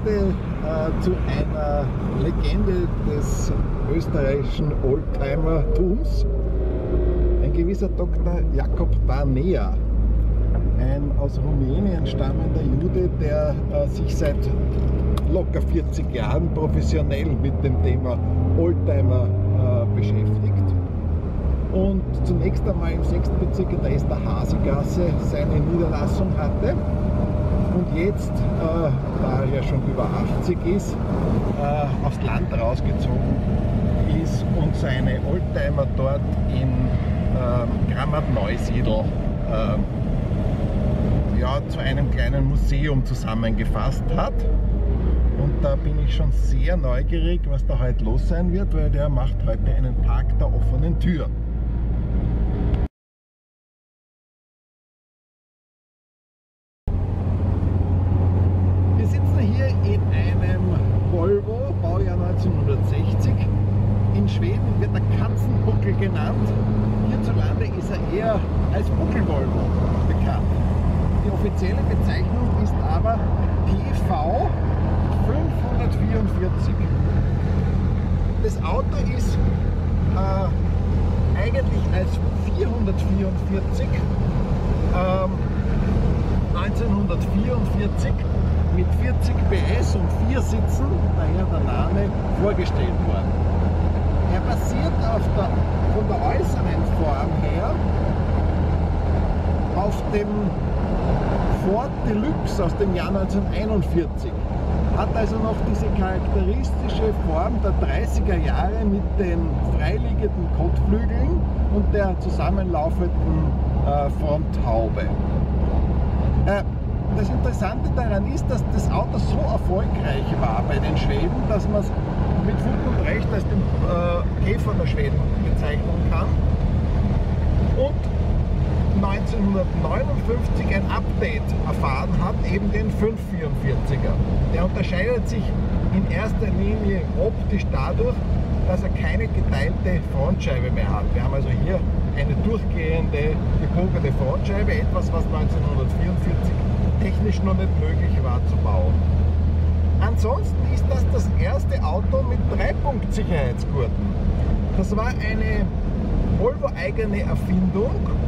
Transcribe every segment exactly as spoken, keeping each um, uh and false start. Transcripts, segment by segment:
heute äh, zu einer Legende des österreichischen Oldtimer-Tums. Ein gewisser Doktor Jakob Barnea, ein aus Rumänien stammender Jude, der äh, sich seit locker vierzig Jahren professionell mit dem Thema Oldtimer äh, beschäftigt. Und zunächst einmal im sechsten Bezirk in der Esterhazy-Gasse seine Niederlassung hatte und jetzt, äh, da er ja schon über achtzig ist, äh, aufs Land rausgezogen ist und seine Oldtimer dort in äh, Grammat-Neusiedl äh, ja, zu einem kleinen Museum zusammengefasst hat. Und da bin ich schon sehr neugierig, was da heute los sein wird, weil der macht heute einen Tag der offenen Tür. Wir sitzen hier in einem Volvo, Baujahr neunzehnhundertsechzig. In Schweden wird er Katzenbuckel genannt. Hierzulande ist er eher als Buckel-Volvo bekannt. Die offizielle Bezeichnung ist aber P V fünfhundertvierundvierzig. Das Auto ist äh, eigentlich als vierhundertvierundvierzig ähm, neunzehnhundertvierundvierzig mit vierzig P S und vier Sitzen, daher der Name, vorgestellt worden. Er basiert auf der, von der äußeren Form her auf dem Ford Deluxe aus dem Jahr neunzehnhunderteinundvierzig. Hat also noch diese charakteristische Form der dreißiger Jahre mit den freiliegenden Kotflügeln und der zusammenlaufenden äh, Fronthaube. Äh, das Interessante daran ist, dass das Auto so erfolgreich war bei den Schweden, dass man es mit Fug und Recht als den äh, Käfer der Schweden bezeichnen kann. Und neunzehnhundertneunundfünfzig ein Update erfahren hat, eben den fünfhundertvierundvierziger. Der unterscheidet sich in erster Linie optisch dadurch, dass er keine geteilte Frontscheibe mehr hat. Wir haben also hier eine durchgehende, gebogene Frontscheibe, etwas, was neunzehnhundertvierundvierzig technisch noch nicht möglich war zu bauen. Ansonsten ist das das erste Auto mit Dreipunkt-Sicherheitsgurten. Das war eine Volvo-eigene Erfindung,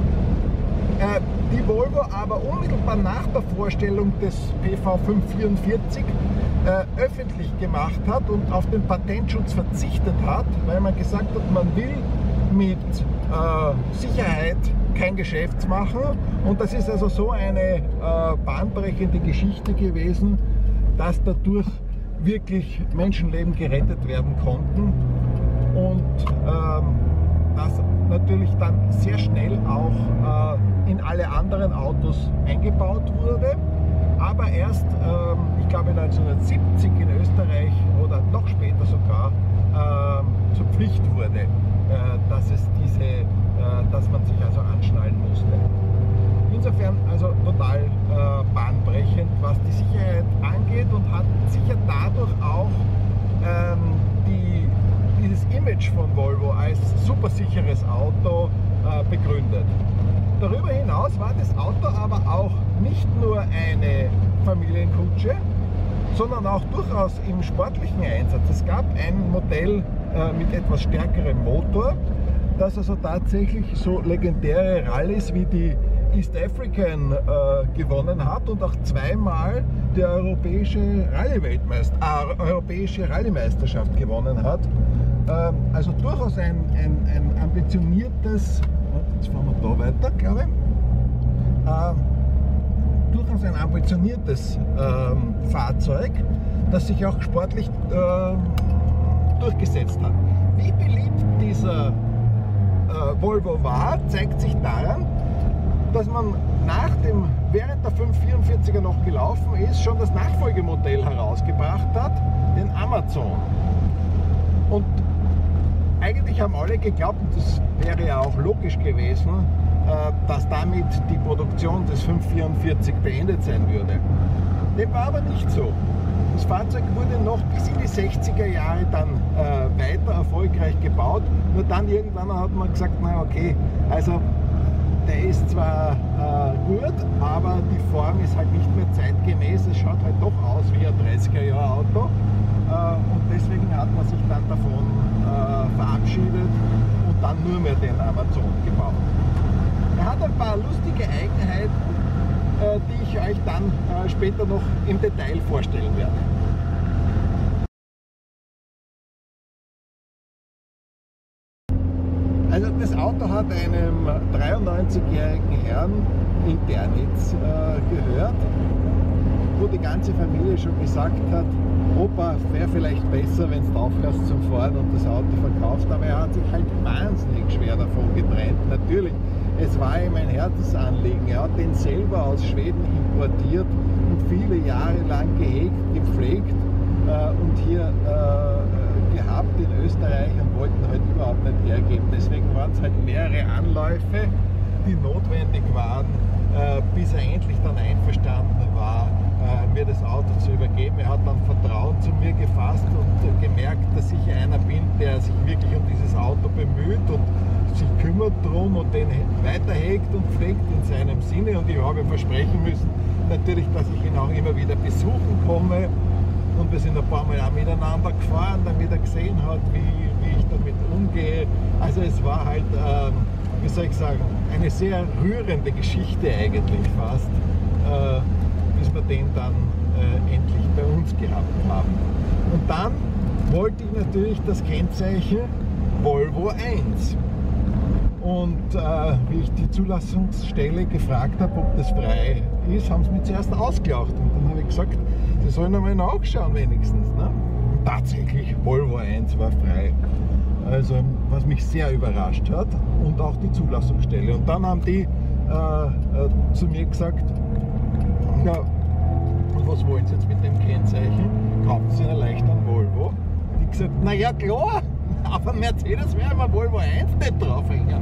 die Volvo aber unmittelbar nach der Vorstellung des P V fünfhundertvierundvierzig äh, öffentlich gemacht hat und auf den Patentschutz verzichtet hat, weil man gesagt hat, man will mit äh, Sicherheit kein Geschäft machen. Und das ist also so eine äh, bahnbrechende Geschichte gewesen, dass dadurch wirklich Menschenleben gerettet werden konnten und ähm, das natürlich dann sehr schnell auch äh, in alle anderen Autos eingebaut wurde, aber erst, ähm, ich glaube neunzehnhundertsiebzig in Österreich oder noch später sogar äh, zur Pflicht wurde, äh, dass es diese, äh, dass man sich also anschnallen musste. Insofern also total äh, bahnbrechend, was die Sicherheit angeht, und hat sicher dadurch auch ähm, die dieses Image von Volvo als supersicheres Auto äh, begründet. Darüber hinaus war das Auto aber auch nicht nur eine Familienkutsche, sondern auch durchaus im sportlichen Einsatz. Es gab ein Modell äh, mit etwas stärkerem Motor, das also tatsächlich so legendäre Rallyes wie die East African äh, gewonnen hat und auch zweimal die europäische Rallye-Weltmeister, äh, europäische Rallye-Meisterschaft gewonnen hat. Äh, also durchaus ein, ein, ein ambitioniertes, jetzt fahren wir da weiter, glaube ich, äh, durchaus ein ambitioniertes äh, Fahrzeug, das sich auch sportlich äh, durchgesetzt hat. Wie beliebt dieser äh, Volvo war, zeigt sich daran, dass man nach dem, während der fünfhundertvierundvierziger noch gelaufen ist, schon das Nachfolgemodell herausgebracht hat, den Amazon. Und eigentlich haben alle geglaubt, und das wäre ja auch logisch gewesen, dass damit die Produktion des fünfhundertvierundvierzig beendet sein würde. Dem war aber nicht so. Das Fahrzeug wurde noch bis in die sechziger Jahre dann äh, weiter erfolgreich gebaut. Nur dann irgendwann hat man gesagt, na okay, also der ist ist zwar äh, gut, aber die Form ist halt nicht mehr zeitgemäß. Es schaut halt doch aus wie ein dreißiger Jahre Auto. Äh, und deswegen hat man sich dann davon äh, verabschiedet und dann nur mehr den Amazon gebaut. Er hat ein paar lustige Eigenheiten, äh, die ich euch dann äh, später noch im Detail vorstellen werde. Also das Auto hat einem dreiundneunzigjährigen Herrn in Dernitz äh, gehört, wo die ganze Familie schon gesagt hat, Opa, wäre vielleicht besser, wenn du aufhörst zum Fahren und das Auto verkaufst, aber er hat sich halt wahnsinnig schwer davon getrennt. Natürlich, es war ihm ein Herzensanliegen, er hat den selber aus Schweden importiert und viele Jahre lang gehegt, gepflegt äh, und hier äh, gehabt in Österreich und wollten halt überhaupt nicht hergeben. Deswegen waren es halt mehrere Anläufe, die notwendig waren, äh, bis er endlich dann einverstanden war, äh, mir das Auto zu übergeben. Er hat dann Vertrauen zu mir gefasst und äh, gemerkt, dass ich einer bin, der sich wirklich um dieses Auto bemüht und sich kümmert drum und den weiterhegt und pflegt in seinem Sinne. Und ich habe versprechen müssen, natürlich, dass ich ihn auch immer wieder besuchen komme. Und wir sind ein paar Mal auch miteinander gefahren, damit er gesehen hat, wie, wie ich damit umgehe. Also es war halt, ähm, wie soll ich sagen, eine sehr rührende Geschichte eigentlich fast, äh, bis wir den dann äh, endlich bei uns gehabt haben. Und dann wollte ich natürlich das Kennzeichen Volvo eins. Und äh, wie ich die Zulassungsstelle gefragt habe, ob das frei ist, haben sie mich zuerst ausgelacht. Und dann habe ich gesagt, sie sollen einmal nachschauen wenigstens. Ne? Und tatsächlich, Volvo eins war frei. Also, was mich sehr überrascht hat. Und auch die Zulassungsstelle. Und dann haben die äh, äh, zu mir gesagt, ja, und was wollen Sie jetzt mit dem Kennzeichen? Kaufen Sie einen leichten Volvo? Ich gesagt, na ja klar, auf einem Mercedes wäre immer Volvo eins nicht draufhängen.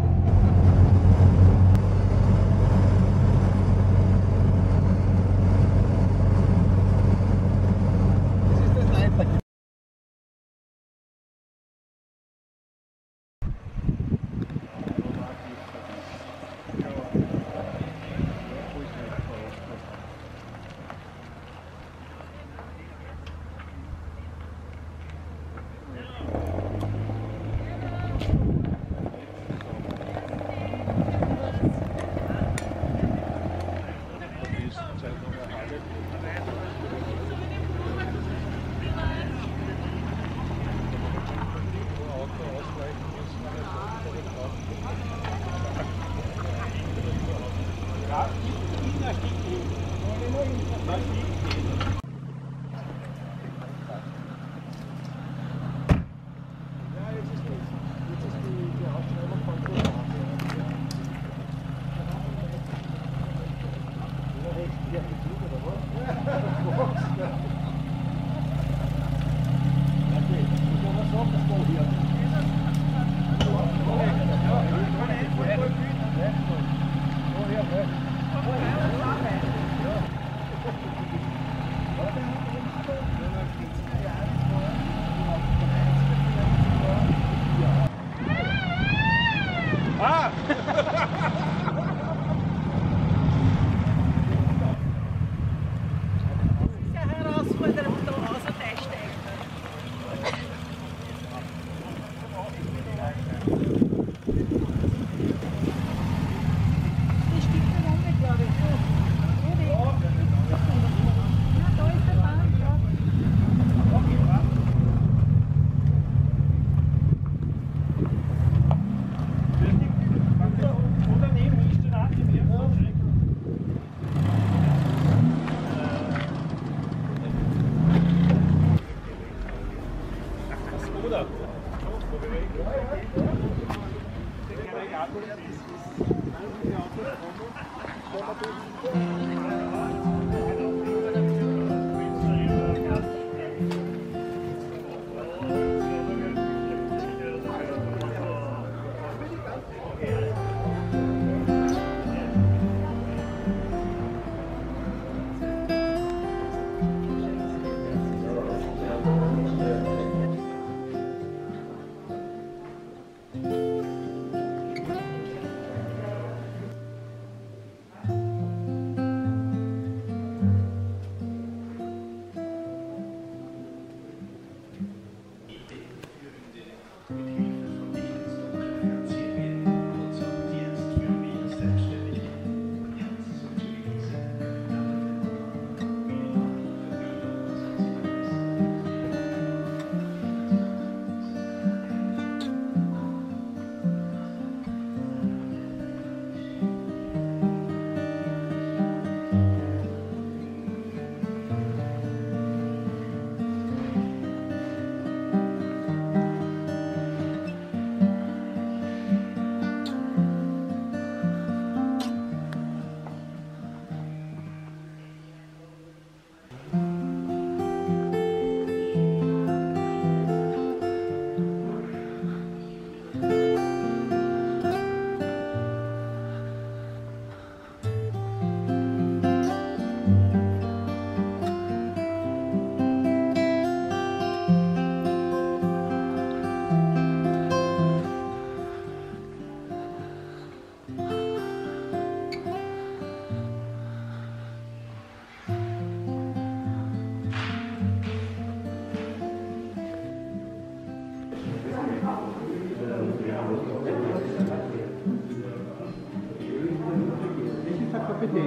Appetit.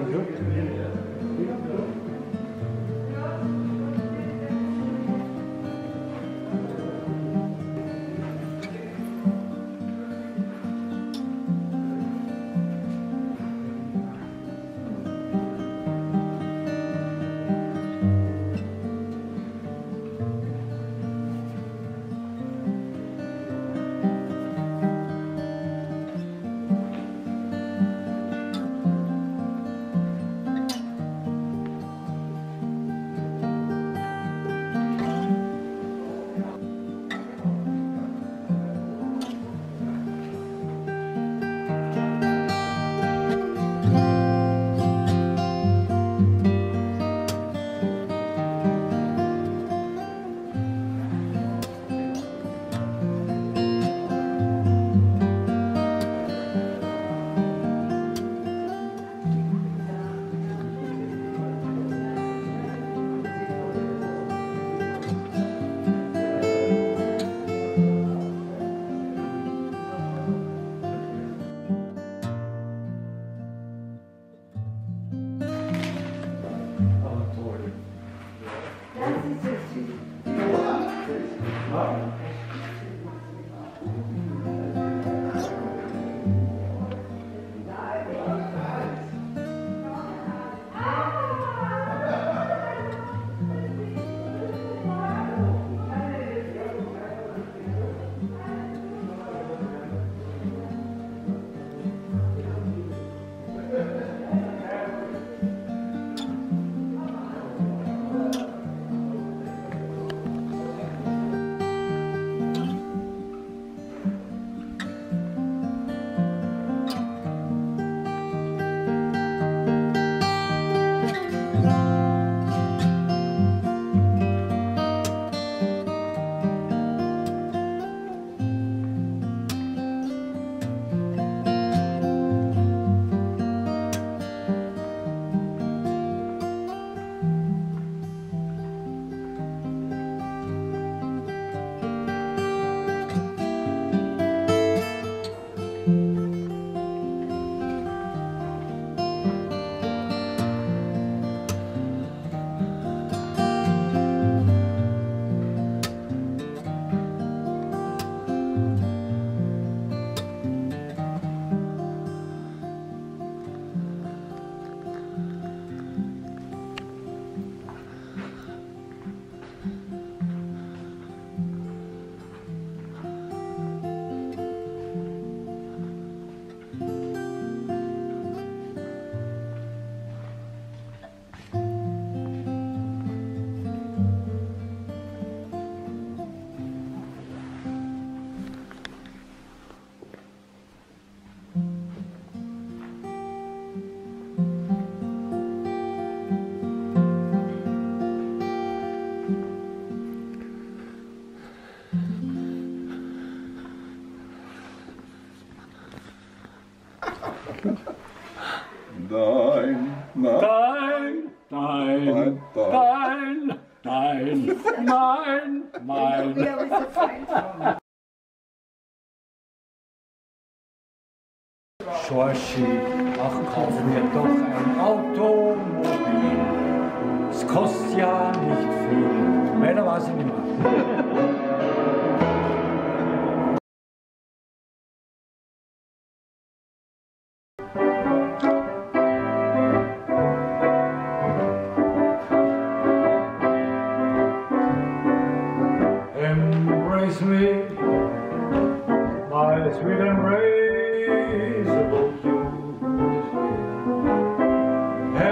Dein, na? Dein, dein, dein, dein, mein, mein. Schorschi, ach, kauf mir doch ein Automobil. Es kostet ja nicht viel. Meiner weiß ich nicht mehr. Embrace me, my sweet embraceable youth.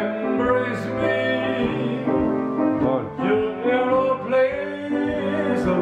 Embrace me, you'll never place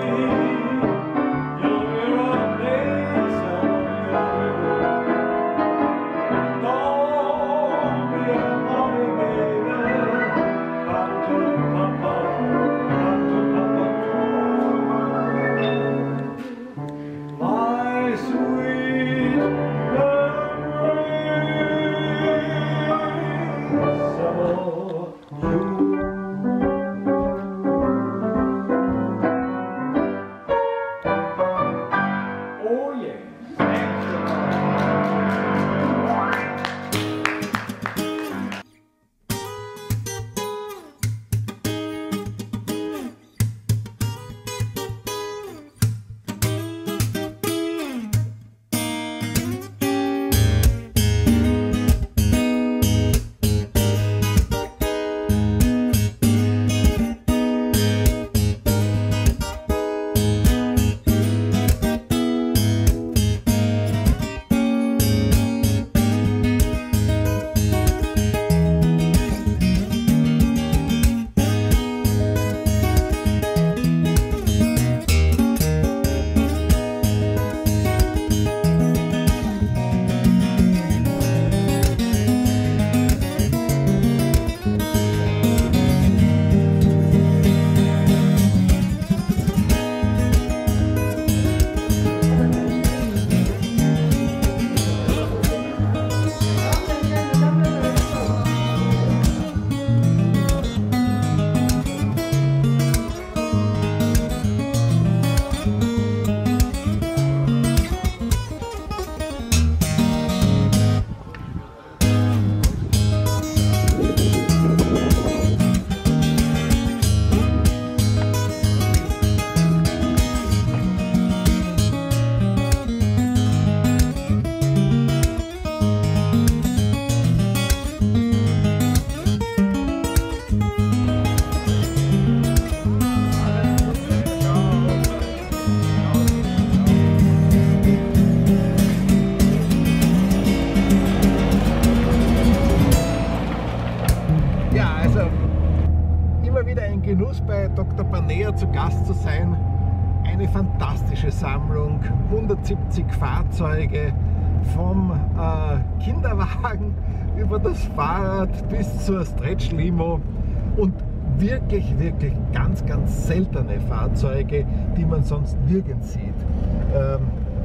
Genuss bei Doktor Panea zu Gast zu sein. Eine fantastische Sammlung, hundertsiebzig Fahrzeuge, vom äh, Kinderwagen über das Fahrrad bis zur Stretch-Limo und wirklich, wirklich ganz, ganz seltene Fahrzeuge, die man sonst nirgends sieht. Ähm,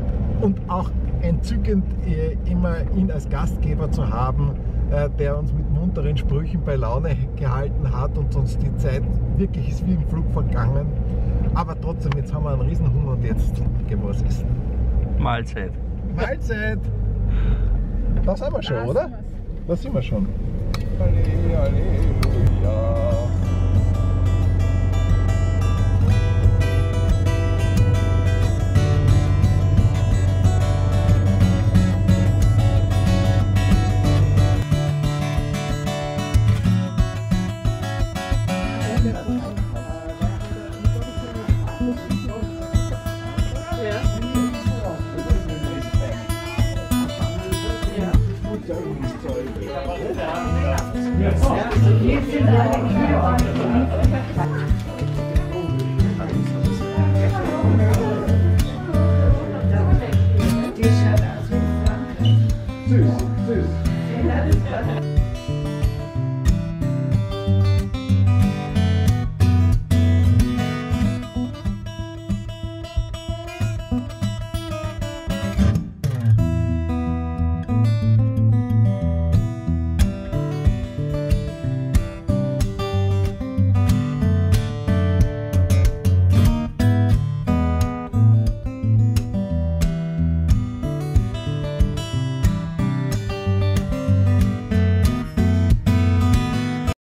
und auch entzückend, immer ihn als Gastgeber zu haben, der uns mit munteren Sprüchen bei Laune gehalten hat und sonst die Zeit wirklich ist wie im Flug vergangen. Aber trotzdem, jetzt haben wir einen Riesenhunger und jetzt gehen wir was essen. Mahlzeit. Mahlzeit! Da sind wir schon, da oder? Da sind wir schon. Halleluja, Halleluja. Jetzt sind alle hier.